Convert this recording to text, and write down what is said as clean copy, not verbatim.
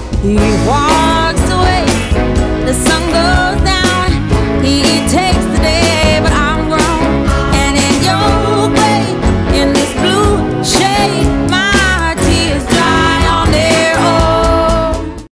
He walks away, the sun goes down, he takes